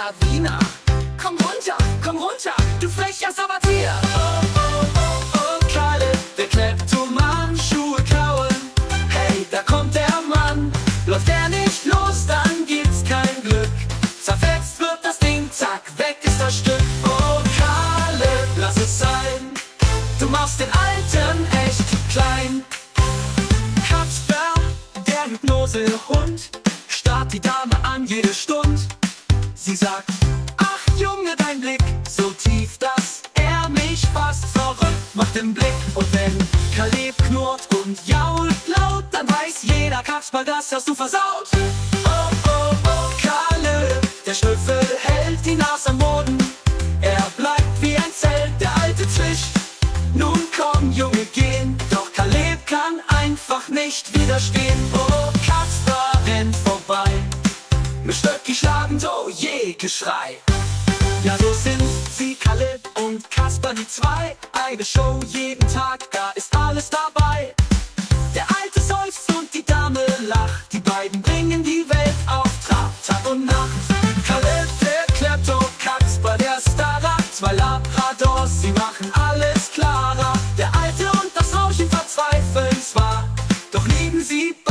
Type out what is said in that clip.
Lawine. Komm runter, du frecher Sabatier. Kalle, der Kleptoman, Schuhe klauen. Hey, da kommt der Mann. Läuft er nicht los, dann gibt's kein Glück. Zerfetzt wird das Ding, zack, weg ist das Stück. Oh Kalle, lass es sein. Du machst den Alten echt klein. Kasper, der Hypnosehund, starrt die Dame an jede Stund. Sie sagt: Ach Junge, dein Blick, so tief, dass er mich fast verrückt macht im Blick. Und wenn Kaleb knurrt und jault laut, dann weiß jeder Kasper, das hast du versaut. Oh, Kalle, der Schnüffel hält die Nase am Boden. Er bleibt wie ein Zelt, der Alte zischt: Nun komm Junge, gehen. Doch Kaleb kann einfach nicht widerstehen. Oh, Kasper rennt vorbei, mit Stöcki schlagend, oh je, Geschrei. Ja, so sind sie, Kaleb und Kasper, die zwei. Eine Show jeden Tag, da ist alles dabei. Der Alte seufzt und die Dame lacht. Die beiden bringen die Welt auf Trab, Tag und Nacht. Kaleb, der Klepto, Kasper, der Starrer. Zwei Labradors, sie machen alles klarer. Der Alte und das Rauschen verzweifeln zwar, doch lieben sie